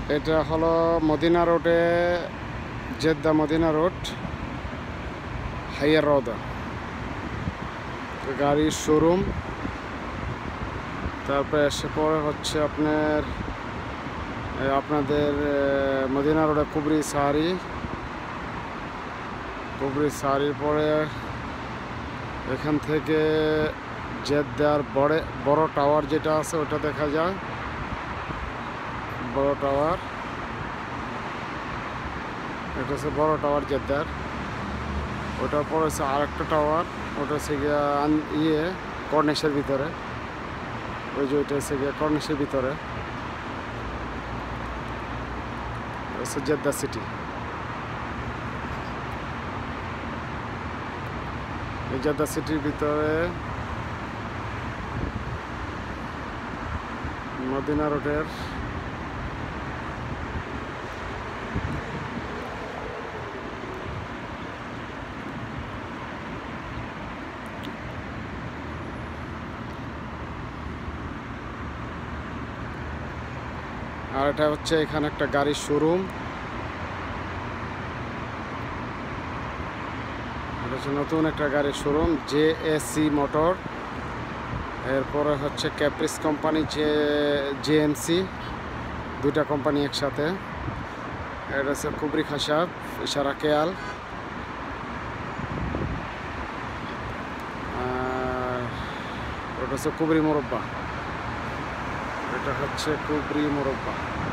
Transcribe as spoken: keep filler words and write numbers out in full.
এটা হলো মদিনা রোডে, জেদ্দা মদিনা রোড, হাইয়ার রওদা গাড়ির শোরুম। তারপরে এসে পরে হচ্ছে আপনার আপনাদের মদিনা রোডে কুবরি সাহারি, কুবরি সাহারির পরে এখান থেকে জেদ্দার বড় বড় টাওয়ার যেটা আছে ওটা দেখা যায়, বড় টাওয়ার। এটা হচ্ছে বড় টাওয়ার জেদ্দার। ওটার পর হচ্ছে আর একটা টাওয়ার, ওটা হচ্ছে গিয়া ইয়ে কর্নিশের ভিতরে, ওই যে ওইটা হচ্ছে গিয়া কর্নিশের ভিতরে, হচ্ছে জেদ্দা সিটি। এই জেদ্দা সিটির ভিতরে মদিনা রোডের আর এটা হচ্ছে এখানে একটা গাড়ির শোরুম। এটা হচ্ছে নতুন একটা গাড়ির showroom, J S C motor. এরপরে হচ্ছে Caprice company, J J M C, দুইটা কোম্পানি একসাথে। এটা হচ্ছে কুবরি খাসাব, ইশারা কেয়াল। আর ওটা হচ্ছে কুবরি মোরব্বা, এটা হচ্ছে কুবরি মোরব্বা।